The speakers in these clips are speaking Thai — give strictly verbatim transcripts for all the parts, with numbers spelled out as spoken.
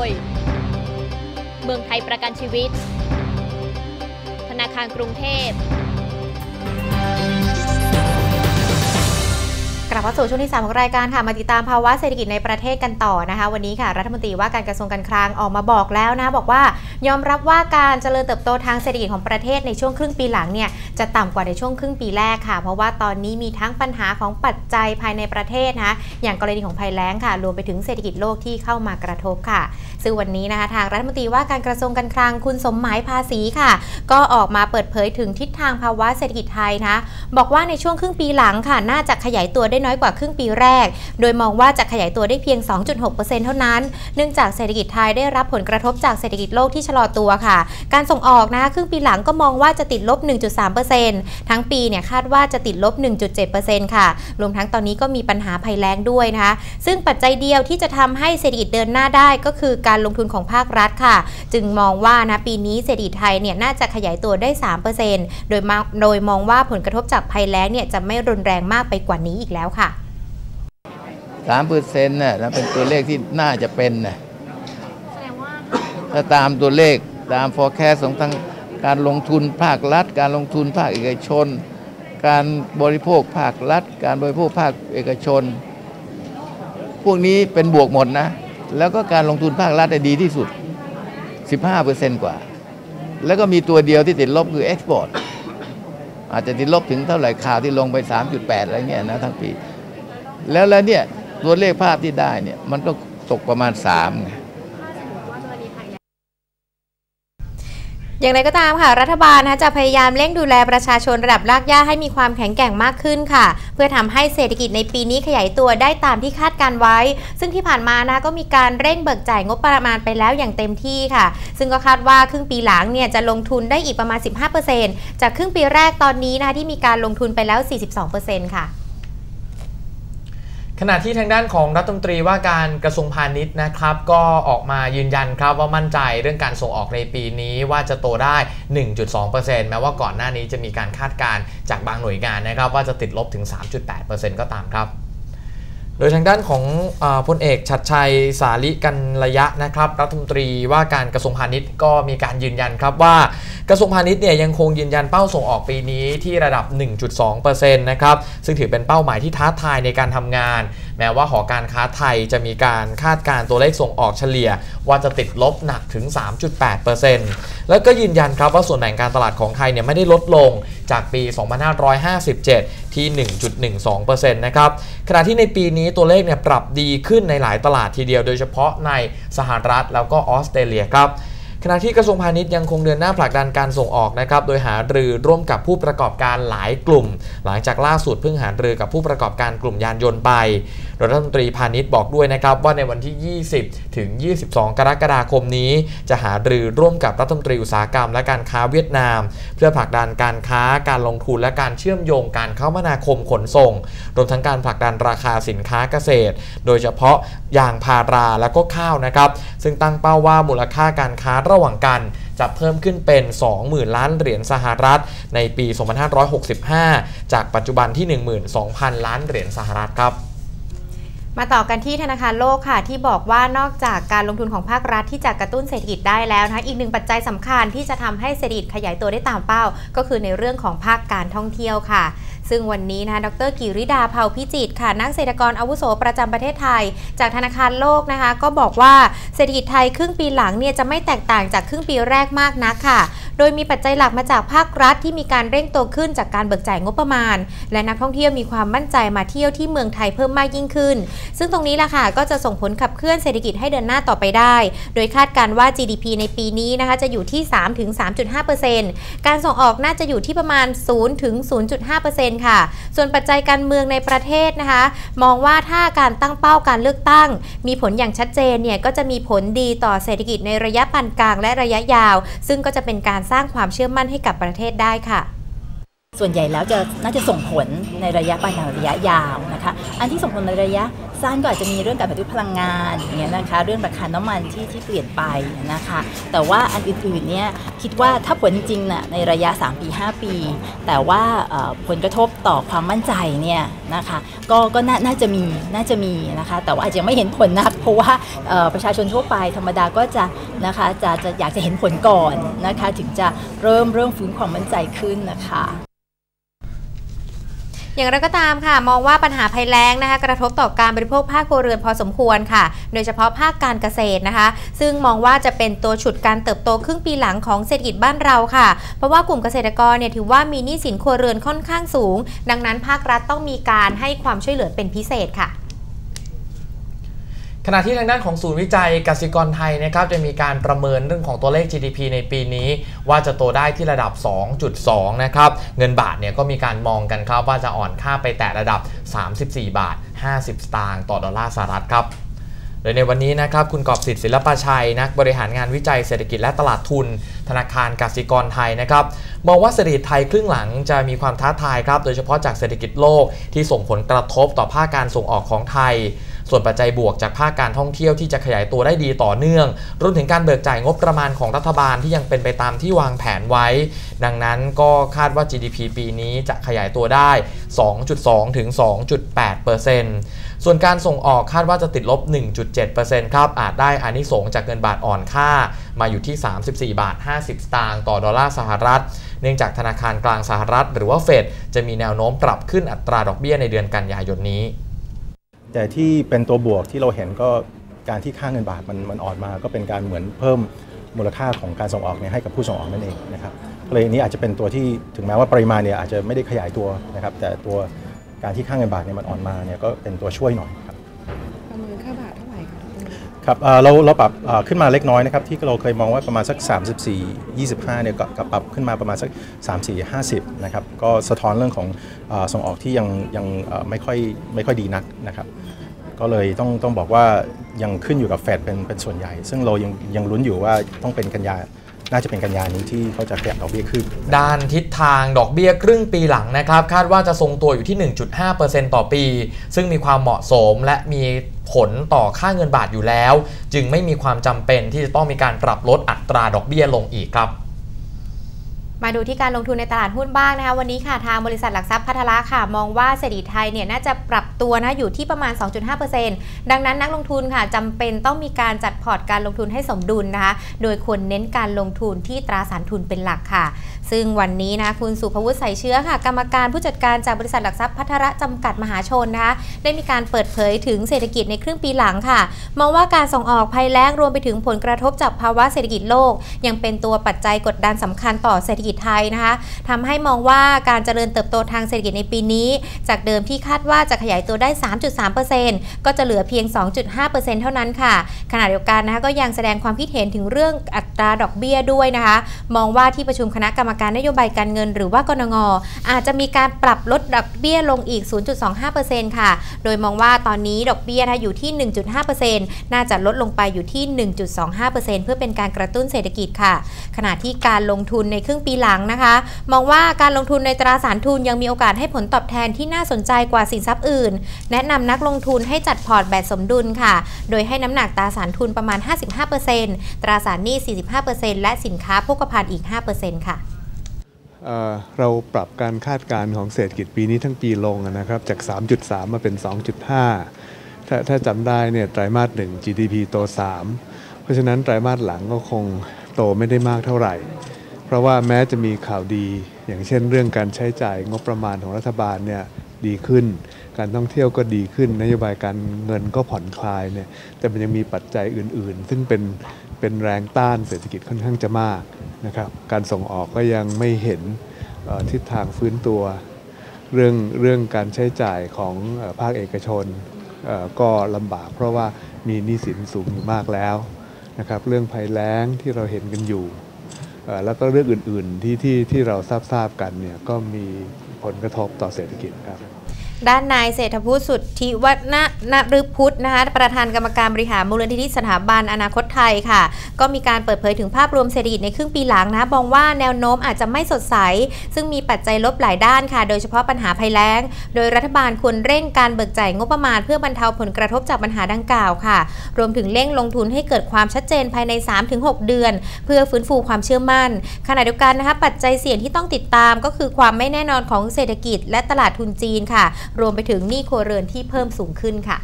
ยเมืองไทยประกันชีวิตธนาคารกรุงเทพกลับมาสู่ช่วงที่สามของรายการค่ะมาติดตามภาวะเศรษฐกิจในประเทศกันต่อนะคะวันนี้ค่ะรัฐมนตรีว่าการกระทรวงการคลังออกมาบอกแล้วนะบอกว่ายอมรับว่าการเจริญเติบโตทางเศรษฐกิจของประเทศในช่วงครึ่งปีหลังเนี่ยจะต่ำกว่าในช่วงครึ่งปีแรกค่ะเพราะว่าตอนนี้มีทั้งปัญหาของปัจจัยภายในประเทศนะคะอย่างกรณีของภัยแล้งค่ะรวมไปถึงเศรษฐกิจโลกที่เข้ามากระทบค่ะซึ่งวันนี้นะคะทางรัฐมนตรีว่าการกระทรวงการคลังคุณสมหมายภาษีค่ะก็ออกมาเปิดเผยถึงทิศทางภาวะเศรษฐกิจไทยนะบอกว่าในช่วงครึ่งปีหลังค่ะน่าจะขยายตัวได้น้อยกว่าครึ่งปีแรกโดยมองว่าจะขยายตัวได้เพียง สองจุดหกเปอร์เซ็นต์ เท่านั้นเนื่องจากเศรษฐกิจไทยได้รับผลกระทบจากเศรษฐกิจโลกที่ชะลอตัวค่ะการส่งออกนะคะครึ่งปีหลังก็มองว่าจะติดลบ หนึ่งจุดสามเปอร์เซ็นต์ ทั้งปีเนี่ยคาดว่าจะติดลบ หนึ่งจุดเจ็ดเปอร์เซ็นต์ ค่ะรวมทั้งตอนนี้ก็มีปัญหาภัยแล้งด้วยนะคะซึ่งปัจจัยเดียวที่จะทำให้เศรษฐกิจเดินหน้าได้ก็คือการลงทุนของภาครัฐค่ะจึงมองว่านะปีนี้เศรษฐกิจไทยเนี่ยน่าจะขยายตัวได้ สามเปอร์เซ็นต์ โดยโดยมองว่าผลกระทบจากภัยแล้งเนี่ยจะไม่รุนแรงมากไปกว่านี้อีกแล้วค่ะสามเปอร์เซ็นต์น่ะนะเป็นตัวเลขที่น่าจะเป็นนะถ้าตามตัวเลขตาม forecast ของทางการลงทุนภาครัฐการลงทุนภาคเอกชนการบริโภคภาครัฐการบริโภคภาคเอกชนพวกนี้เป็นบวกหมดนะแล้วก็การลงทุนภาครัฐได้ดีที่สุด สิบห้าเปอร์เซ็นต์ กว่าแล้วก็มีตัวเดียวที่ติดลบคือ export อาจจะติดลบถึงเท่าไหร่ข่าวที่ลงไป สามจุดแปด อะไรเงี้ยนะทั้งปีแล้วแล้วเนี่ยตัวเลขภาพที่ได้เนี่ยมันก็ตกประมาณสามไงอย่างไรก็ตามค่ะรัฐบาลนะจะพยายามเร่งดูแลประชาชนระดับรากหญ้าให้มีความแข็งแกร่งมากขึ้นค่ะเพื่อทำให้เศรษฐกิจในปีนี้ขยายตัวได้ตามที่คาดการไว้ซึ่งที่ผ่านมานะก็มีการเร่งเบิกจ่ายงบประมาณไปแล้วอย่างเต็มที่ค่ะซึ่งก็คาดว่าครึ่งปีหลังเนี่ยจะลงทุนได้อีกประมาณ สิบห้าเปอร์เซ็นต์ จากครึ่งปีแรกตอนนี้นะที่มีการลงทุนไปแล้ว สี่สิบสองเปอร์เซ็นต์ ค่ะขณะที่ทางด้านของรัฐมนตรีว่าการกระทรวงพาณิชย์นะครับก็ออกมายืนยันครับว่ามั่นใจเรื่องการส่งออกในปีนี้ว่าจะโตได้ หนึ่งจุดสองเปอร์เซ็นต์ แม้ว่าก่อนหน้านี้จะมีการคาดการณ์จากบางหน่วยงานนะครับว่าจะติดลบถึง สามจุดแปดเปอร์เซ็นต์ ก็ตามครับโดยทางด้านของพลเอกชัดชัยสาลิกัญระยะนะครับรัฐมนตรีว่าการกระทรวงพาณิชย์ก็มีการยืนยันครับว่ากระทรวงพาณิชย์เนี่ยยังคงยืนยันเป้าส่งออกปีนี้ที่ระดับ หนึ่งจุดสองเปอร์เซ็นต์ นะครับซึ่งถือเป็นเป้าหมายที่ท้าทายในการทำงานแม้ว่าหอการค้าไทยจะมีการคาดการณ์ตัวเลขส่งออกเฉลี่ยว่าจะติดลบหนักถึง สามจุดแปดเปอร์เซ็นต์ แล้วก็ยืนยันครับว่าส่วนแบ่งการตลาดของไทยเนี่ยไม่ได้ลดลงจากปี สองพันห้าร้อยห้าสิบเจ็ด ที่ หนึ่งจุดหนึ่งสองเปอร์เซ็นต์ นะครับขณะที่ในปีนี้ตัวเลขเนี่ยปรับดีขึ้นในหลายตลาดทีเดียวโดยเฉพาะในสหรัฐแล้วก็ออสเตรเลียครับขณะที่กระทรวงพาณิชย์ยังคงเดินหน้าผลักดันการส่งออกนะครับโดยหารือร่วมกับผู้ประกอบการหลายกลุ่มหลังจากล่าสุดเพิ่งหารือกับผู้ประกอบการกลุ่มยานยนต์ไปโดยรัฐมนตรีพาณิชย์บอกด้วยนะครับว่าในวันที่ยี่สิบถึงยี่สิบสองกรกฎาคมนี้จะหารือร่วมกับรัฐมนตรีอุตสาหกรรมและการค้าเวียดนามเพื่อผลักดันการค้าการลงทุนและการเชื่อมโยงการคมนาคมขนส่งรวมทั้งการผลักดันราคาสินค้าเกษตรโดยเฉพาะยางพาราและก็ข้าวนะครับซึ่งตั้งเป้าว่ามูลค่าการค้าระหว่างกันจะเพิ่มขึ้นเป็น สองหมื่น ล้านเหรียญสหรัฐในปี สองพันห้าร้อยหกสิบห้า จากปัจจุบันที่ หนึ่งหมื่นสองพัน ล้านเหรียญสหรัฐครับมาต่อกันที่ธนาคารโลกค่ะที่บอกว่านอกจากการลงทุนของภาครัฐที่จะกระตุ้นเศรษฐกิจได้แล้วนะคะอีกหนึ่งปัจจัยสำคัญที่จะทำให้เศรษฐกิจขยายตัวได้ตามเป้าก็คือในเรื่องของภาคการท่องเที่ยวค่ะซึ่งวันนี้นะคะดร.กิริดาเผ่าพิจิตรค่ะนักเศรษฐกรอาวุโสประจำประเทศไทยจากธนาคารโลกนะคะก็บอกว่าเศรษฐกิจไทยครึ่งปีหลังเนี่ยจะไม่แตกต่างจากครึ่งปีแรกมากนักค่ะโดยมีปัจจัยหลักมาจากภาครัฐที่มีการเร่งโตขึ้นจากการเบิกจ่ายงบประมาณและนักท่องเที่ยวมีความมั่นใจมาเที่ยวที่เมืองไทยเพิ่มมากยิ่งขึ้นซึ่งตรงนี้แหละค่ะก็จะส่งผลขับเคลื่อนเศรษฐกิจให้เดินหน้าต่อไปได้โดยคาดการณ์ว่า จี ดี พี ในปีนี้นะคะจะอยู่ที่ สามถึงสามจุดห้าเปอร์เซ็นต์ การส่งออกน่าจะอยู่ที่ประมาณ ศูนย์ถึงศูนย์จุดห้าเปอร์เซ็นต์ ค่ะส่วนปัจจัยการเมืองในประเทศนะคะมองว่าถ้าการตั้งเป้าการเลือกตั้งมีผลอย่างชัดเจนเนี่ยก็จะมีผลดีต่อเศรษฐกิจในระยะปานกลางและระยะยาวซึ่งก็จะเป็นการสร้างความเชื่อมั่นให้กับประเทศได้ค่ะส่วนใหญ่แล้วจะน่าจะส่งผลในระยะปานกลางระยะยาวนะคะอันที่ส่งผลในระยะสั้นก็อาจจะมีเรื่องการปฏิวัติพลังงานอย่างเงี้ยนะคะเรื่องราคาน้ำมันที่ที่เปลี่ยนไปนะคะแต่ว่าอันอื่นๆเนี่ยคิดว่าถ้าผลจริงน่ะในระยะสามปีห้าปีแต่ว่าผลกระทบต่อความมั่นใจเนี่ยนะคะก็ก็น่าจะมีน่าจะมีนะคะแต่ว่าอาจจะไม่เห็นผลนักเพราะว่าประชาชนทั่วไปธรรมดาก็จะนะคะจะจะอยากจะเห็นผลก่อนนะคะถึงจะเริ่มเริ่มฟื้นความมั่นใจขึ้นนะคะอย่างไรก็ตามค่ะมองว่าปัญหาภัยแล้งนะคะกระทบต่อการบริโภคภาคครัวเรือนพอสมควรค่ะโดยเฉพาะภาคการเกษตรนะคะซึ่งมองว่าจะเป็นตัวฉุดการเติบโตครึ่งปีหลังของเศรษฐกิจบ้านเราค่ะเพราะว่ากลุ่มเกษตรกรเนี่ยถือว่ามีหนี้สินครัวเรือนค่อนข้างสูงดังนั้นภาครัฐต้องมีการให้ความช่วยเหลือเป็นพิเศษค่ะขณะที่ทางด้านของศูนย์วิจัยกสิกรไทยนะครับจะมีการประเมินเรื่องของตัวเลข จี ดี พี ในปีนี้ว่าจะโตได้ที่ระดับ สองจุดสอง นะครับเงินบาทเนี่ยก็มีการมองกันครับว่าจะอ่อนค่าไปแตะระดับสามสิบสี่บาทห้าสิบสตางค์ต่อดอลลาร์สหรัฐครับโดยในวันนี้นะครับคุณกอบศิษย์ศิลปชัยนักบริหารงานวิจัยเศรษฐกิจและตลาดทุนธนาคารกสิกรไทยนะครับมองว่าเศรษฐกิจไทยครึ่งหลังจะมีความท้าทายครับโดยเฉพาะจากเศรษฐกิจโลกที่ส่งผลกระทบต่อภาคการส่งออกของไทยส่วนปัจจัยบวกจากภาคการท่องเที่ยวที่จะขยายตัวได้ดีต่อเนื่องรวมถึงการเบิกจ่ายงบประมาณของรัฐบาลที่ยังเป็นไปตามที่วางแผนไว้ดังนั้นก็คาดว่า จี ดี พี ปีนี้จะขยายตัวได้ สองจุดสอง ถึง สองจุดแปดเปอร์เซ็นต์ ส่วนการส่งออกคาดว่าจะติดลบ หนึ่งจุดเจ็ดเปอร์เซ็นต์ ครับอาจได้อานิสงส์จากเงินบาทอ่อนค่ามาอยู่ที่สามสิบสี่บาทห้าสิบสตางค์ต่อดอลลาร์สหรัฐเนื่องจากธนาคารกลางสหรัฐหรือว่าเฟดจะมีแนวโน้มปรับขึ้นอัตราดอกเบี้ยในเดือนกันยายนนี้แต่ที่เป็นตัวบวกที่เราเห็นก็การที่ค่าเงินบาทมันมันอ่อนมาก็เป็นการเหมือนเพิ่มมูลค่าของการส่งออกเนี่ยให้กับผู้ส่งออกนั่นเองนะครับเลยนี้อาจจะเป็นตัวที่ถึงแม้ว่าปริมาณเนี่ยอาจจะไม่ได้ขยายตัวนะครับแต่ตัวการที่ค่าเงินบาทเนี่ยมันอ่อนมาเนี่ยก็เป็นตัวช่วยหน่อยครับประเมินค่าบาทเท่าไหร่ครับครับเราเราปรับขึ้นมาเล็กน้อยนะครับที่เราเคยมองว่าประมาณสักสามสิบสี่ ยี่สิบห้าเนี่ยก็ปรับขึ้นมาประมาณสักสาม สี่ ห้าสิบนะครับก็สะท้อนเรื่องของส่งออกที่ยังยังไม่ค่อยไม่ค่อยดีนักนะครับก็เลยต้องต้องบอกว่ายังขึ้นอยู่กับเฟดเป็นเป็นส่วนใหญ่ซึ่งเรายังยังลุ้นอยู่ว่าต้องเป็นกันยาน่าจะเป็นกันยานี้ที่เขาจะขยับดอกเบี้ยขึ้นด้านทิศทางดอกเบี้ยครึ่งปีหลังนะครับคาดว่าจะทรงตัวอยู่ที่ หนึ่งจุดห้าเปอร์เซ็นต์ ต่อปีซึ่งมีความเหมาะสมและมีผลต่อค่าเงินบาทอยู่แล้วจึงไม่มีความจำเป็นที่จะต้องมีการปรับลดอัตราดอกเบี้ยลงอีกครับมาดูที่การลงทุนในตลาดหุ้นบ้างนะคะวันนี้ค่ะทางบริษัทหลักทรัพย์พัทละค่ะมองว่าเศรษฐกิจไทยเนี่ยน่าจะปรับตัวนะอยู่ที่ประมาณ สองจุดห้าเปอร์เซ็นต์ ดังนั้นนักลงทุนค่ะจำเป็นต้องมีการจัดพอร์ตการลงทุนให้สมดุลนะคะโดยควรเน้นการลงทุนที่ตราสารทุนเป็นหลักค่ะซึ่งวันนี้นะคุณสุภวุฒิใส่เชื้อค่ะกรรมการผู้จัดการจากบริษัทหลักทรัพย์พัทละจำกัดมหาชนนะคะได้มีการเปิดเผยถึงเศรษฐกิจในครึ่งปีหลังค่ะมองว่าการส่งออกภัยแล้งรวมไปถึงผลกระทบจากภาวะเศรษฐกิจโลกยังเป็นตัวปัจจัยกดดันสำคัญต่อเศรษฐกิจไทยนะคะทำให้มองว่าการเจริญเติบโตทางเศรษฐกิจในปีนี้จากเดิมที่คาดว่าจะขยายตัวได้ สามจุดสามเปอร์เซ็นต์ ก็จะเหลือเพียง สองจุดห้าเปอร์เซ็นต์ เท่านั้นค่ะขณะเดียวกันนะคะก็ยังแสดงความคิดเห็นถึงเรื่องอัตราดอกเบี้ยด้วยนะคะมองว่าที่ประชุมคณะกรรมการนโยบายการเงินหรือว่ากนง.อาจจะมีการปรับลดดอกเบี้ยลงอีก ศูนย์จุดสองห้าเปอร์เซ็นต์ ค่ะโดยมองว่าตอนนี้ดอกเบี้ยอยู่ที่ หนึ่งจุดห้าเปอร์เซ็นต์ น่าจะลดลงไปอยู่ที่ หนึ่งจุดสองห้าเปอร์เซ็นต์ เพื่อเป็นการกระตุ้นเศรษฐกิจค่ะขณะที่การลงทุนในครึ่งปีหลังนะคะมองว่าการลงทุนในตราสารทุนยังมีโอกาสให้ผลตอบแทนที่น่าสนใจกว่าสินทรัพย์อื่นแนะนำนักลงทุนให้จัดพอร์ตแบบสมดุลค่ะโดยให้น้ำหนักตราสารทุนประมาณ ห้าสิบห้าเปอร์เซ็นต์ ตราสารหนี้ สี่สิบห้าเปอร์เซ็นต์ และสินค้าโภคภัณฑ์อีก ห้าเปอร์เซ็นต์ ค่ะเอ่อเราปรับการคาดการณ์ของเศรษฐกิจปีนี้ทั้งปีลงนะครับจาก สามจุดสาม มาเป็น สองจุดห้า ถ้าถ้าจำได้เนี่ยไตรมาสหนึ่ง จี ดี พี โต สาม เพราะฉะนั้นไตรมาสหลังก็คงโตไม่ได้มากเท่าไหร่เพราะว่าแม้จะมีข่าวดีอย่างเช่นเรื่องการใช้จ่ายงบประมาณของรัฐบาลเนี่ยดีขึ้นการท่องเที่ยวก็ดีขึ้นนโยบายการเงินก็ผ่อนคลายเนี่ยแต่มันยังมีปัจจัยอื่นๆซึ่งเป็นเป็นแรงต้านเศรษฐกิจค่อนข้างจะมากนะครับการส่งออกก็ยังไม่เห็นทิศทางฟื้นตัวเรื่องเรื่องการใช้จ่ายของภาคเอกชนก็ลำบากเพราะว่ามีหนี้สินสูงอยู่มากแล้วนะครับเรื่องภัยแล้งที่เราเห็นกันอยู่แล้วก็เรื่องอื่นๆที่ที่ที่เราทราบทราบกันเนี่ยก็มีผลกระทบต่อเศรษฐกิจครับด้านนายเศรษฐพุทธสุทธิวัฒนนฤพุทธนะคะประธานกรรมการบริหารมูลนิธิสถาบันอนาคตไทยค่ะก็มีการเปิดเผยถึงภาพรวมเศรษฐกิจในครึ่งปีหลังนะมองว่าแนวโน้มอาจจะไม่สดใสซึ่งมีปัจจัยลบหลายด้านค่ะโดยเฉพาะปัญหาภัยแล้งโดยรัฐบาลควรเร่งการเบิกจ่ายงบประมาณเพื่อบรรเทาผลกระทบจากปัญหาดังกล่าวค่ะรวมถึงเร่งลงทุนให้เกิดความชัดเจนภายใน สามถึงหก เดือนเพื่อฟื้นฟูความเชื่อมั่นขณะเดียวกันนะคะปัจจัยเสี่ยงที่ต้องติดตามก็คือความไม่แน่นอนของเศรษฐกิจและตลาดทุนจีนค่ะรวมไปถึงหนี้ครัวเรือนที่เพิ่มสูงขึ้นค่ะ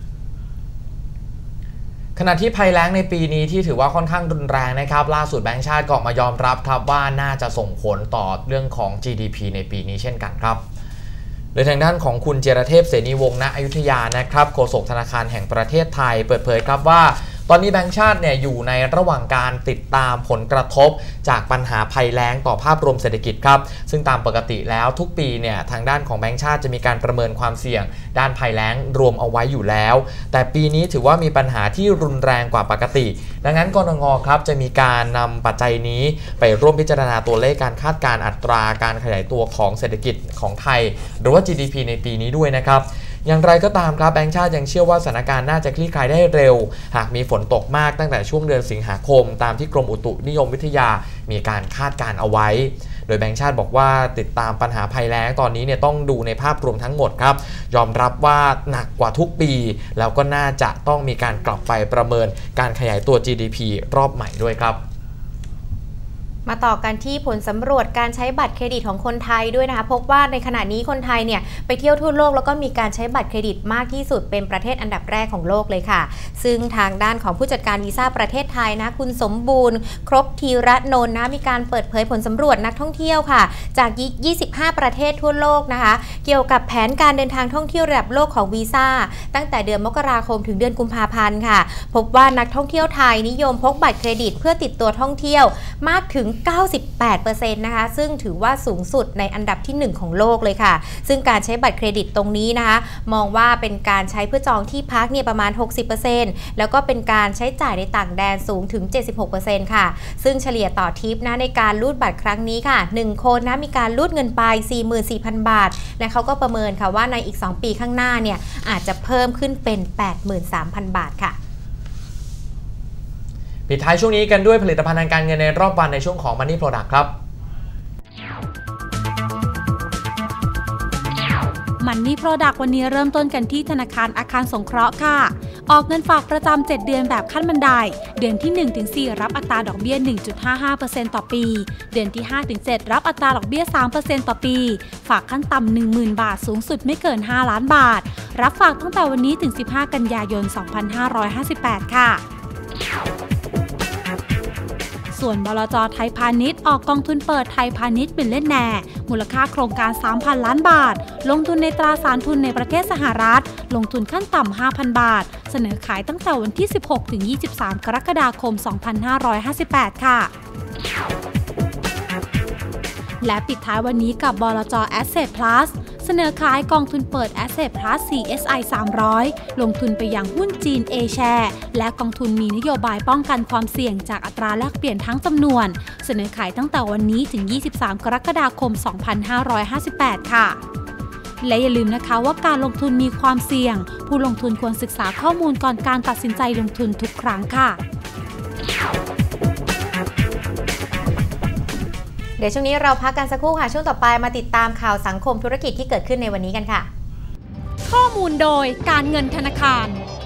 ขณะที่ภัยแล้งในปีนี้ที่ถือว่าค่อนข้างรุนแรงนะครับล่าสุดแบงก์ชาติก็ออกมายอมรับครับว่าน่าจะส่งผลต่อเรื่องของ จี ดี พี ในปีนี้เช่นกันครับโดยทางด้านของคุณเจรเทพเสนีวงศ์ณอยุธยานะครับโฆษกธนาคารแห่งประเทศไทยเปิดเผยครับว่าตอนนี้แบงก์ชาติเนี่ยอยู่ในระหว่างการติดตามผลกระทบจากปัญหาภัยแล้งต่อภาพรวมเศรษฐกิจครับซึ่งตามปกติแล้วทุกปีเนี่ยทางด้านของแบงก์ชาติจะมีการประเมินความเสี่ยงด้านภัยแล้งรวมเอาไว้อยู่แล้วแต่ปีนี้ถือว่ามีปัญหาที่รุนแรงกว่าปกติดังนั้นกนง.ครับจะมีการนำปัจจัยนี้ไปร่วมพิจารณาตัวเลขการคาดการณ์อัตราการขยายตัวของเศรษฐกิจของไทยหรือว่า จี ดี พี ในปีนี้ด้วยนะครับอย่างไรก็ตามครับแบงก์ชาติยังเชื่อว่าสถานการณ์น่าจะคลี่คลายได้เร็วหากมีฝนตกมากตั้งแต่ช่วงเดือนสิงหาคมตามที่กรมอุตุนิยมวิทยามีการคาดการณ์เอาไว้โดยแบงก์ชาติบอกว่าติดตามปัญหาภัยแล้งตอนนี้เนี่ยต้องดูในภาพรวมทั้งหมดครับยอมรับว่าหนักกว่าทุกปีแล้วก็น่าจะต้องมีการกลับไปประเมินการขยายตัว จี ดี พี รอบใหม่ด้วยครับมาต่อกันที่ผลสำรวจการใช้บัตรเครดิตของคนไทยด้วยนะคะพบว่าในขณะนี้คนไทยเนี่ยไปเที่ยวทั่วโลกแล้วก็มีการใช้บัตรเครดิตมากที่สุดเป็นประเทศอันดับแรกของโลกเลยค่ะซึ่งทางด้านของผู้จัดการวีซ่าประเทศไทยนะคุณสมบูรณ์ครบธีระนนท์นะมีการเปิดเผยผลสำรวจนักท่องเที่ยวค่ะจากยี่สิบห้าประเทศทั่วโลกนะคะเกี่ยวกับแผนการเดินทางท่องเที่ยวระดับโลกของวีซ่าตั้งแต่เดือนมกราคมถึงเดือนกุมภาพันธ์ค่ะพบว่านักท่องเที่ยวไทยนิยมพกบัตรเครดิตเพื่อติดตัวท่องเที่ยวมากถึงเก้าสิบแปดเปอร์เซ็นต์ นะคะซึ่งถือว่าสูงสุดในอันดับที่หนึ่งของโลกเลยค่ะซึ่งการใช้บัตรเครดิตตรงนี้นะคะมองว่าเป็นการใช้เพื่อจองที่พักเนี่ยประมาณ หกสิบเปอร์เซ็นต์ แล้วก็เป็นการใช้จ่ายในต่างแดนสูงถึง เจ็ดสิบหกเปอร์เซ็นต์ ค่ะซึ่งเฉลี่ยต่อทริปนะในการรูดบัตรครั้งนี้ค่ะหนึ่งคนนะมีการรูดเงินไป สี่หมื่นสี่พัน บาทและเขาก็ประเมินค่ะว่าในอีกสองปีข้างหน้าเนี่ยอาจจะเพิ่มขึ้นเป็น แปดหมื่นสามพัน บาทค่ะปิดท้ายช่วงนี้กันด้วยผลิตภัณฑ์ทางการเงินในรอบวันในช่วงของ Money Product ครับ Money Product วันนี้เริ่มต้นกันที่ธนาคารอาคารสงเคราะห์ค่ะออกเงินฝากประจำเจ็ดเดือนแบบขั้นบันไดเดือนที่ หนึ่งถึงสี่ รับอัตราดอกเบี้ย หนึ่งจุดห้าห้าเปอร์เซ็นต์ ต่อปีเดือนที่ ห้าถึงเจ็ด รับอัตราดอกเบี้ย สามเปอร์เซ็นต์ ต่อปีฝากขั้นต่ำ หนึ่งหมื่น บาทสูงสุดไม่เกินห้าล้านบาทรับฝากตั้งแต่วันนี้ถึงสิบห้ากันยายนสองพันห้าร้อยห้าสิบแปดค่ะส่วนบลจ.ไทยพาณิชย์ออกกองทุนเปิดไทยพาณิชย์บิลเลนแนร์มูลค่าโครงการ สามพัน ล้านบาทลงทุนในตราสารทุนในประเทศสหรัฐลงทุนขั้นต่ำ ห้าพัน บาทเสนอขายตั้งแต่วันที่ สิบหกถึงยี่สิบสาม กรกฎาคม สองพันห้าร้อยห้าสิบแปด ค่ะและปิดท้ายวันนี้กับบลจ. Asset Plus เสนอขายกองทุนเปิด Asset Plus ซี เอส ไอ สามร้อย ลงทุนไปยังหุ้นจีน A-Share และกองทุนมีนโยบายป้องกันความเสี่ยงจากอัตราแลกเปลี่ยนทั้งจำนวนเสนอขายตั้งแต่วันนี้ถึงยี่สิบสาม กรกฎาคม สองพันห้าร้อยห้าสิบแปด ค่ะและอย่าลืมนะคะว่าการลงทุนมีความเสี่ยงผู้ลงทุนควรศึกษาข้อมูลก่อนการตัดสินใจลงทุนทุกครั้งค่ะเดี๋ยวช่วงนี้เราพักกันสักครู่ค่ะช่วงต่อไปมาติดตามข่าวสังคมธุรกิจที่เกิดขึ้นในวันนี้กันค่ะข้อมูลโดยการเงินธนาคาร